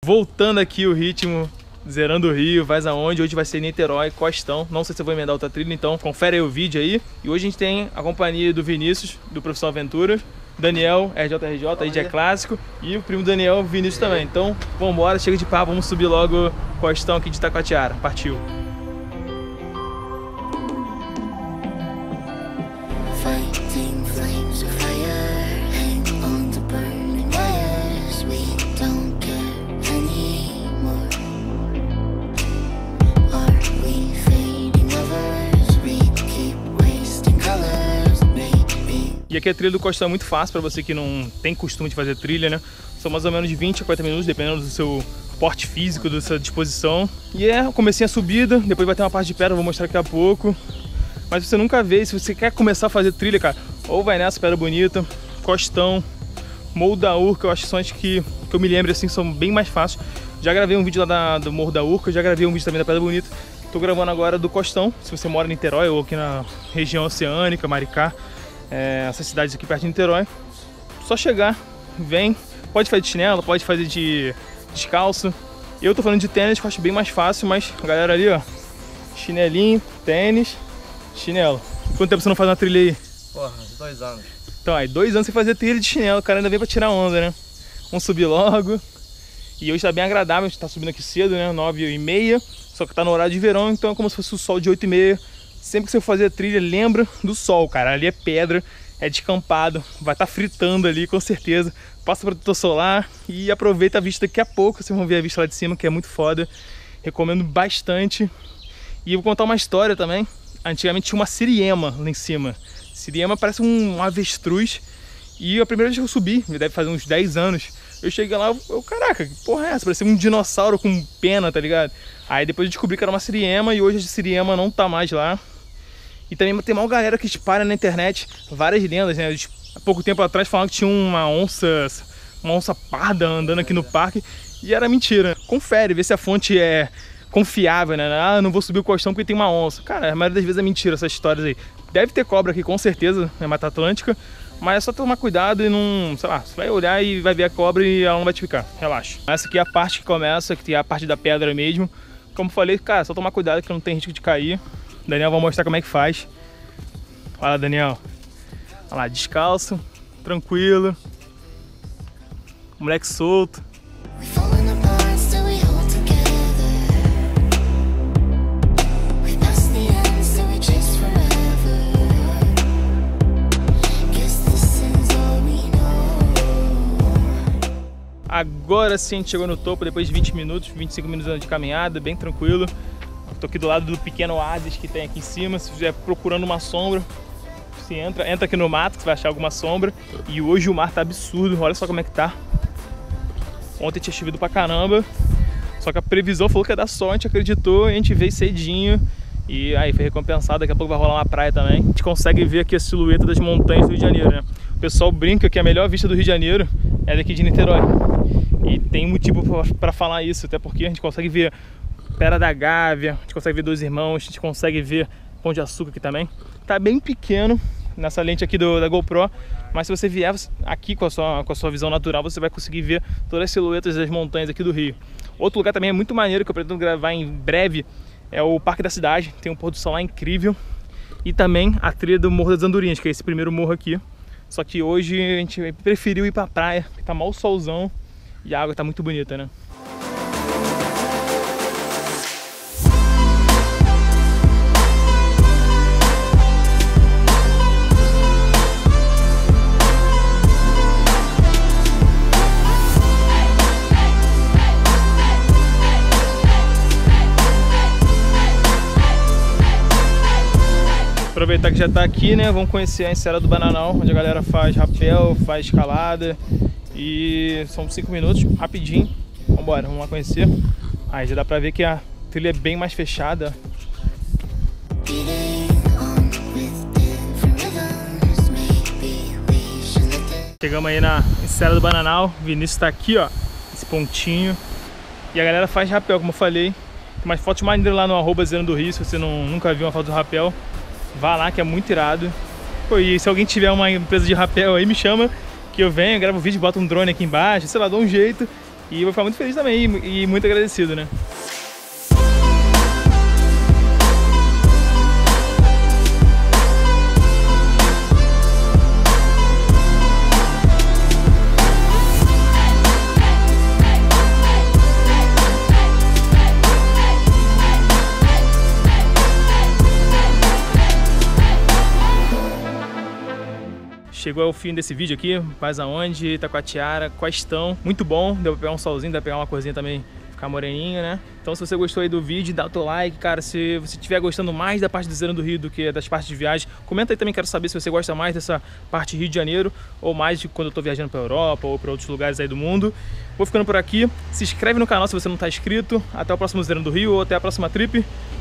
voltando aqui o ritmo, zerando o Rio, vai aonde? Hoje vai ser Niterói, Costão. Não sei se eu vou emendar outra trilha, então confere aí o vídeo aí. E hoje a gente tem a companhia do Vinícius, do Profissão Aventuras, Daniel, RJRJ, aí já é clássico, e o primo Daniel, Vinícius também. Então, vambora, chega de papo, vamos subir logo Costão aqui de Itacoatiara. Partiu! E aqui a trilha do Costão é muito fácil para você que não tem costume de fazer trilha, né? São mais ou menos de 20 a 40 minutos, dependendo do seu porte físico, da sua disposição. E eu comecei a subida, depois vai ter uma parte de pedra, vou mostrar daqui a pouco. Mas se você nunca vê, se você quer começar a fazer trilha, cara, ou vai nessa, Pedra Bonita, Costão, Morro da Urca, eu acho que são as que eu me lembro assim, são bem mais fáceis. Já gravei um vídeo lá do Morro da Urca, já gravei um vídeo também da Pedra Bonita. Tô gravando agora do Costão, se você mora em Niterói ou aqui na região oceânica, Maricá. Essas cidades aqui perto de Niterói, só chegar, vem, pode fazer de chinelo, pode fazer de descalço. Eu tô falando de tênis, que eu acho bem mais fácil, mas a galera ali, ó, chinelinho, tênis, chinelo. Quanto tempo você não faz uma trilha aí? Porra, 2 anos. Então, aí 2 anos sem fazer trilha de chinelo, o cara ainda vem pra tirar onda, né? Vamos subir logo. E hoje tá bem agradável, a gente tá subindo aqui cedo, né, 9h30, só que tá no horário de verão, então é como se fosse o sol de 8h30. Sempre que você for fazer trilha, lembra do sol, cara. Ali é pedra, é descampado, vai estar fritando ali, com certeza. Passa protetor solar e aproveita a vista daqui a pouco. Vocês vão ver a vista lá de cima, que é muito foda. Recomendo bastante. E eu vou contar uma história também. Antigamente tinha uma siriema lá em cima. Siriema parece um avestruz. E a primeira vez que eu subi, deve fazer uns 10 anos, eu cheguei lá, caraca, que porra é essa? Parecia um dinossauro com pena, tá ligado? Aí depois eu descobri que era uma siriema e hoje a siriema não tá mais lá. E também tem uma galera que espalha na internet várias lendas, né? Há pouco tempo atrás falaram que tinha uma onça parda andando aqui no parque e era mentira. Confere, vê se a fonte é confiável, né? Ah, não vou subir o Costão porque tem uma onça. Cara, a maioria das vezes é mentira essas histórias aí. Deve ter cobra aqui com certeza na Mata Atlântica, mas é só tomar cuidado e não, sei lá, você vai olhar e vai ver a cobra e ela não vai te ficar, relaxa. Essa aqui é a parte que começa, que é a parte da pedra mesmo. Como falei, cara, só tomar cuidado que não tem risco de cair. Daniel vai mostrar como é que faz. Olha lá, Daniel. Olha lá, descalço, tranquilo. Moleque solto. Agora sim a gente chegou no topo depois de 20 minutos, 25 minutos de caminhada, bem tranquilo. Tô aqui do lado do pequeno oásis que tem aqui em cima. Se estiver procurando uma sombra, você entra aqui no mato que você vai achar alguma sombra. E hoje o mar tá absurdo, olha só como é que tá. Ontem tinha chovido pra caramba, só que a previsão falou que ia dar sol, a gente acreditou e a gente veio cedinho. E aí foi recompensado, daqui a pouco vai rolar uma praia também. A gente consegue ver aqui a silhueta das montanhas do Rio de Janeiro, né? O pessoal brinca que a melhor vista do Rio de Janeiro é daqui de Niterói. E tem motivo pra falar isso, até porque a gente consegue ver Pedra da Gávea, a gente consegue ver Dois Irmãos, a gente consegue ver Pão de Açúcar aqui também. Tá bem pequeno nessa lente aqui da GoPro, mas se você vier aqui com a sua visão natural, você vai conseguir ver todas as silhuetas das montanhas aqui do Rio. Outro lugar também é muito maneiro, que eu pretendo gravar em breve, é o Parque da Cidade. Tem um pôr do sol lá incrível. E também a trilha do Morro das Andorinhas, que é esse primeiro morro aqui. Só que hoje a gente preferiu ir pra praia, porque tá mal solzão e a água tá muito bonita, né? Aproveitar que já tá aqui, né? Vamos conhecer a Enseada do Bananal, onde a galera faz rapel, faz escalada. E são 5 minutos, rapidinho. Vambora, vamos lá conhecer. Aí já dá pra ver que a trilha é bem mais fechada. Chegamos aí na Enseada do Bananal. O Vinícius tá aqui, ó, esse pontinho. E a galera faz rapel, como eu falei. Tem mais fotos maneiras lá no @ZeranddoRio, se você nunca viu uma foto do rapel. Vá lá que é muito irado. Pô, e se alguém tiver uma empresa de rapel aí, me chama que eu venho, gravo um vídeo, boto um drone aqui embaixo, sei lá, dou um jeito E vou ficar muito feliz também e muito agradecido, né? Chegou ao fim desse vídeo aqui, Paz Aonde, Itacoatiara, Costão, muito bom, deu pra pegar um solzinho, deu pra pegar uma corzinha também, ficar moreninho, né? Então se você gostou aí do vídeo, dá o teu like, cara, se você estiver gostando mais da parte do Zerando do Rio do que das partes de viagem, comenta aí também, quero saber se você gosta mais dessa parte Rio de Janeiro, ou mais de quando eu tô viajando pra Europa, ou pra outros lugares aí do mundo. Vou ficando por aqui, se inscreve no canal se você não tá inscrito, até o próximo Zerando do Rio, ou até a próxima trip.